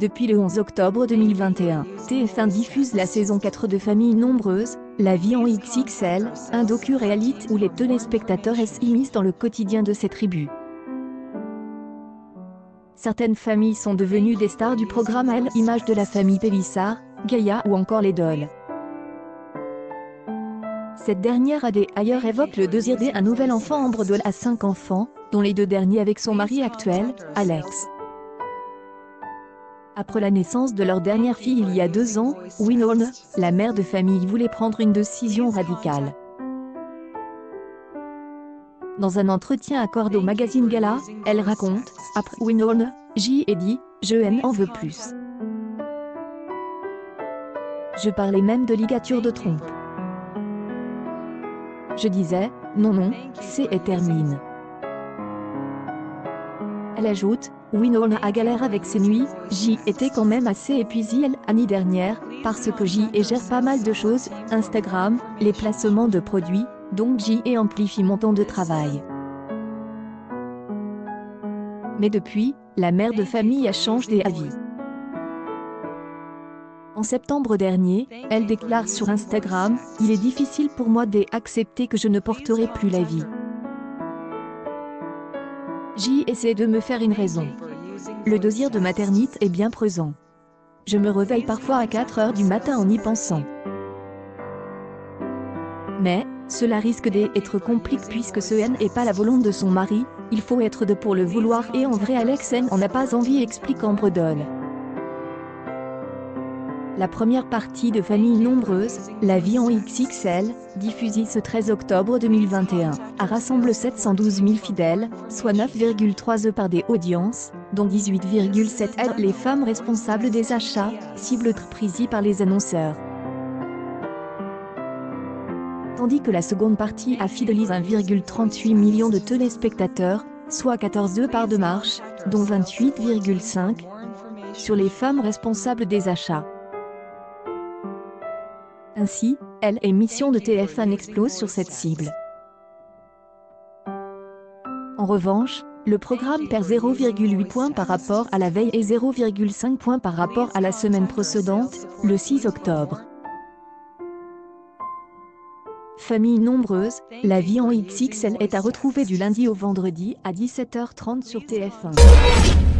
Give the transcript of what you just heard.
Depuis le 11 octobre 2021, TF1 diffuse la saison 4 de Famille nombreuse, La vie en XXL, un docu-réalité où les téléspectateurs s'immiscent dans le quotidien de ces tribus. Certaines familles sont devenues des stars du programme à l'image de la famille Pélissard, Gaïa ou encore les Dolls. Cette dernière ailleurs évoque le désir d'un nouvel enfant. Ambre Doll a 5 enfants, dont les 2 derniers avec son mari actuel, Alex. Après la naissance de leur dernière fille il y a 2 ans, Winona, la mère de famille voulait prendre une décision radicale. Dans un entretien accordé au magazine Gala, elle raconte « Après Winona, j'y ai dit, je n'en veux plus. Je parlais même de ligature de trompe. Je disais, non non, c'est et termine. » Elle ajoute, Winona a galère avec ses nuits, j'y étais quand même assez épuisée l'année dernière, parce que j'y gère pas mal de choses, Instagram, les placements de produits, donc j'y amplifie mon temps de travail. Mais depuis, la mère de famille a changé d'avis. En septembre dernier, elle déclare sur Instagram, « Il est difficile pour moi d'accepter que je ne porterai plus la vie. J'y essaie de me faire une raison. Le désir de maternité est bien présent. Je me réveille parfois à 4 heures du matin en y pensant. Mais, cela risque d'être compliqué puisque ce n'est pas la volonté de son mari, il faut être deux pour le vouloir et en vrai Alex n'en a pas envie » explique Ambre Doll. La première partie de Famille nombreuse, La vie en XXL, diffusée ce 13 octobre 2021, a rassemblé 712 000 fidèles, soit 9,3 par des audiences, dont 18,7 les femmes responsables des achats, cible très prisée par les annonceurs. Tandis que la seconde partie a fidélisé 1,38 million de téléspectateurs, soit 14 parts de marche, dont 28,5 sur les femmes responsables des achats. Ainsi, l'émission de TF1 explose sur cette cible. En revanche, le programme perd 0,8 points par rapport à la veille et 0,5 points par rapport à la semaine précédente, le 6 octobre. Famille nombreuse, La vie en XXL est à retrouver du lundi au vendredi à 17h30 sur TF1.